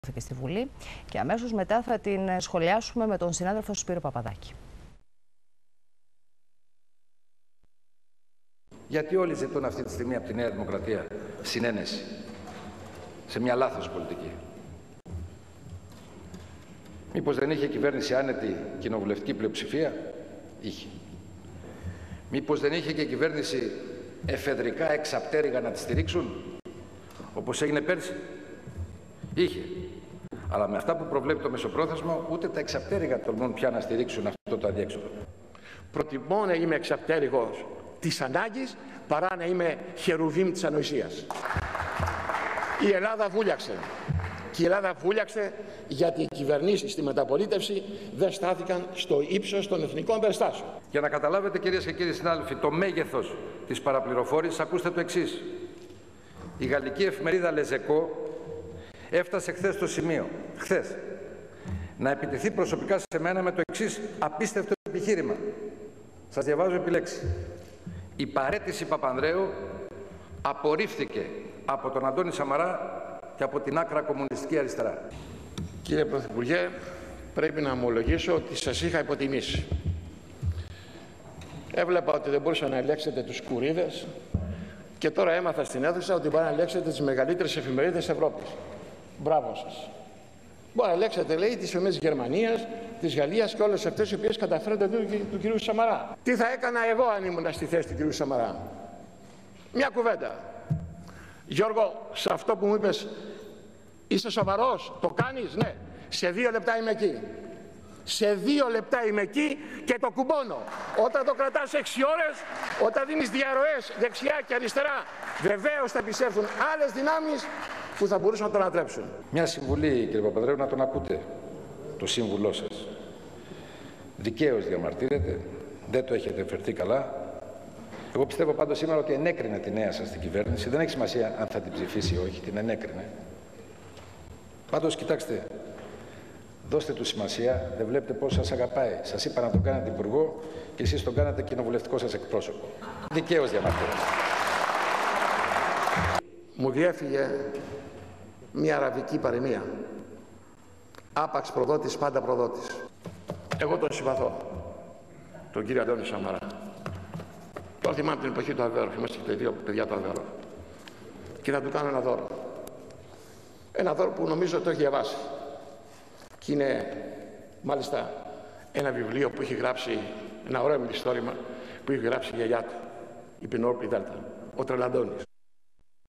και στη Βουλή και αμέσως μετά θα την σχολιάσουμε με τον συνάδελφο Σπύρο Παπαδάκη. Γιατί όλοι ζητούν αυτή τη στιγμή από τη Νέα Δημοκρατία συνένεση σε μια λάθος πολιτική? Μήπως δεν είχε η κυβέρνηση άνετη κοινοβουλευτική πλειοψηφία? Είχε. Μήπως δεν είχε και η κυβέρνηση εφεδρικά εξαπτέρυγα να τη στηρίξουν, όπως έγινε πέρσι? Είχε. Αλλά με αυτά που προβλέπει το μεσοπρόθεσμο, ούτε τα εξαπτέρυγα τολμούν πια να στηρίξουν αυτό το αδιέξοδο. Προτιμώ να είμαι εξαπτέρυγος της ανάγκης παρά να είμαι χερουβίμ της ανοησίας. Η Ελλάδα βούλιαξε. Και η Ελλάδα βούλιαξε γιατί οι κυβερνήσεις στη μεταπολίτευση δεν στάθηκαν στο ύψος των εθνικών περιστάσεων. Για να καταλάβετε, κυρίες και κύριοι συνάδελφοι, το μέγεθος της παραπληροφόρησης, ακούστε το εξής. Η γαλλική εφημερίδα Λεζεκό έφτασε χθες στο σημείο, να επιτεθεί προσωπικά σε μένα με το εξής απίστευτο επιχείρημα. Σας διαβάζω επιλέξει. Η παραίτηση Παπανδρέου απορρίφθηκε από τον Αντώνη Σαμαρά και από την άκρα κομμουνιστική αριστερά. Κύριε Πρωθυπουργέ, πρέπει να ομολογήσω ότι σας είχα υποτιμήσει. Έβλεπα ότι δεν μπορούσα να ελέγξετε τους κουρίδες και τώρα έμαθα στην αίθουσα ότι μπορεί να ελέγξετε τις μεγαλύτερες εφημερίδες της Ευρώπης. Μπράβο σας. Μπορεί να ελέγξετε, λέει, τις εφημερίδες της Γερμανίας, της Γαλλίας και όλες αυτές οι οποίες καταφέρονται του κυρίου Σαμαρά. Τι θα έκανα εγώ αν ήμουν στη θέση του κυρίου Σαμαρά? Μια κουβέντα. Γιώργο, σε αυτό που μου είπες, είσαι σοβαρός, το κάνεις? Ναι. Σε 2 λεπτά είμαι εκεί. Σε 2 λεπτά είμαι εκεί και το κουμπώνω. Όταν το κρατάς 6 ώρες, όταν δίνεις διαρροές δεξιά και αριστερά, βεβαίως θα επισέλθουν άλλες δυνάμεις που θα μπορούσαν να τον ανατρέψουν. Μια συμβουλή, κύριε Παπανδρέου, να τον ακούτε, το σύμβουλό σας. Δικαίως διαμαρτύρεται, δεν το έχετε φερθεί καλά. Εγώ πιστεύω πάντως σήμερα ότι ενέκρινε τη νέα σας την κυβέρνηση. Δεν έχει σημασία αν θα την ψηφίσει ή όχι, την ενέκρινε. Πάντως, κοιτάξτε, δώστε του σημασία, δεν βλέπετε πώς σας αγαπάει. Σας είπα να τον κάνετε υπουργό και εσείς τον κάνατε κοινοβουλευτικό σας εκπρόσωπο. Δικαίως διαμαρτύρεται. Μου διέφυγε μια αραβική παροιμία. Άπαξ προδότης, πάντα προδότης. Εγώ τον συμπαθώ, τον κύριο Αντώνη Σαμαρά. Το θυμάμαι την εποχή του Αβέροφ, είμαστε και 2 παιδιά του Αβέροφ. Και θα του κάνω ένα δώρο. Ένα δώρο που νομίζω το έχει διαβάσει. Και είναι μάλιστα ένα βιβλίο που έχει γράψει, ένα ωραίο μυθιστόρημα που έχει γράψει η γιαγιά του, η Πινόρπη Δέλτα, ο Τρελαντώνης.